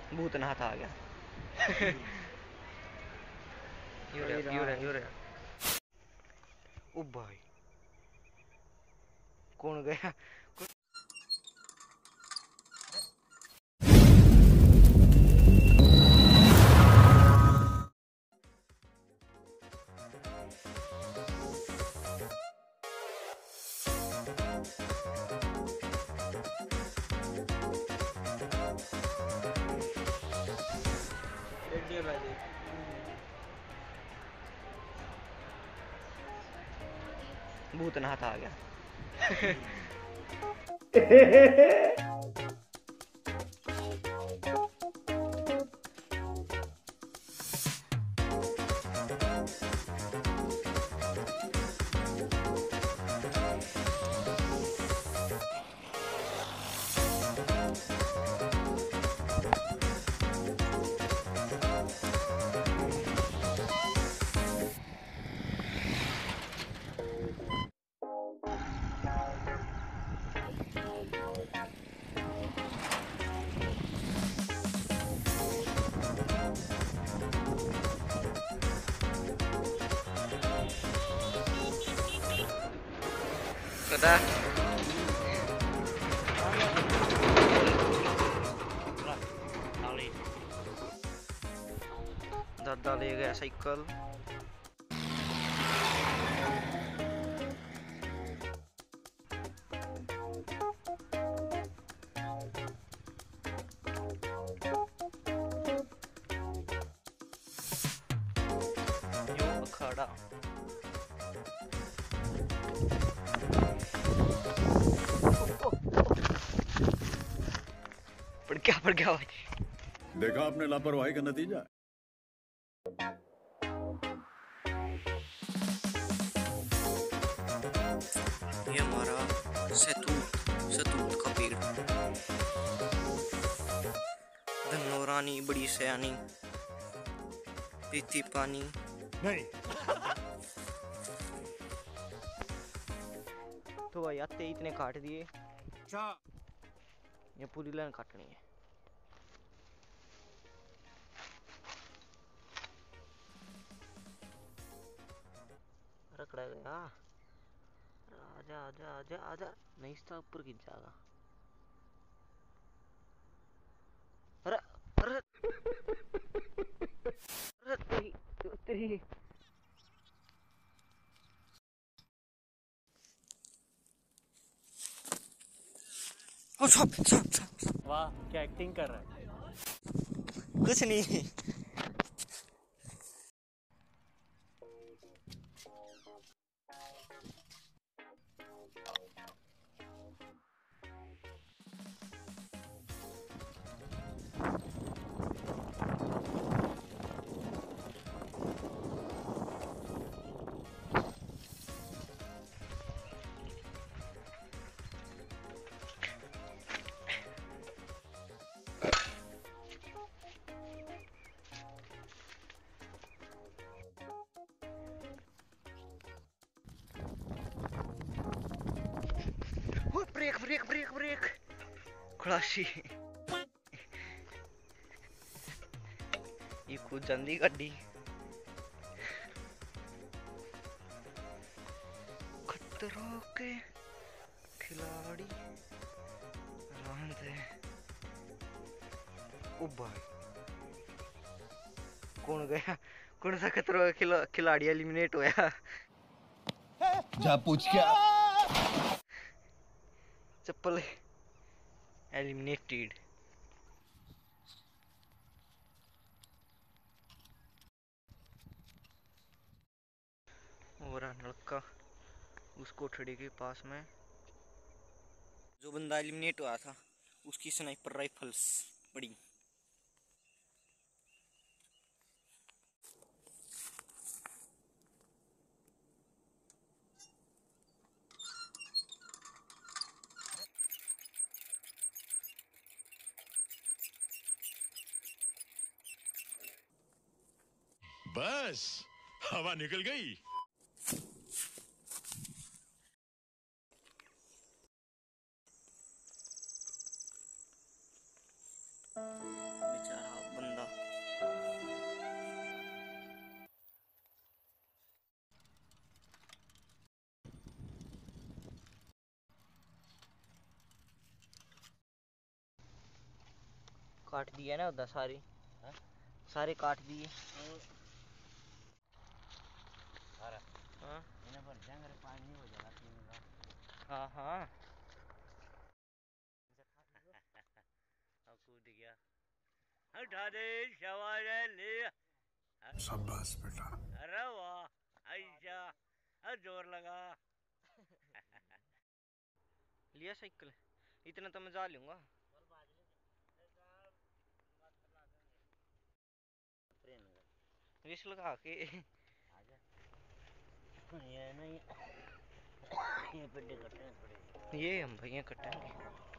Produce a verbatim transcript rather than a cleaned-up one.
भूतनाथ आ गया। यो रे यो रे यो रे। ओ भाई कौन गया? भूतनाथ आ गया। Udah. दादा ले गया साइकिल। यो अखाड़ा पड़ गया पड़ गया भाई। देखा आपने लापरवाही का नतीजा। ये हमारा सतूत सतूत का पेड़। धनौरानी बड़ी सयानी पीती पानी नहीं। तो भाई आते इतने काट दिए। ये पूरी लाइन काटनी है। रखड़ा गया। आजा आजा आजा आजा नहीं इसका ऊपर खींच जाएगा। अरे अरे अरे तेरी तेरी ओ सब सब सब। वाह क्या एक्टिंग कर रहा है। कुछ नहीं। ब्रेक ब्रेक ब्रेक ब्रेक खलासी। ये खुद जल्दी गड्डी खतरों के खिलाड़ी ओ भाई कौन गया? कौन सा खतरों का खिलाड़ी एलिमिनेट होया? जा पूछ क्या? चप्पल एलिमिनेटेड। और लड़का उस कोठड़ी के पास में जो बंदा एलिमिनेट हुआ था उसकी स्नाइपर राइफल्स पड़ी। बस हवा निकल गई। बेचारा काट दिया ना उधर सारे सारे काट दिए। हाँ हाँ हाँ कूद गया। उठा दे शाबाश ले। शाबाश बेटा। अरे वाह आइजा अरे जोर लगा। लिया साइकिल इतना तो मजा लूंगा। रेस लगा के ये नहीं ये पेड्डे कटे थोड़े ये हम भैया कटेंगे।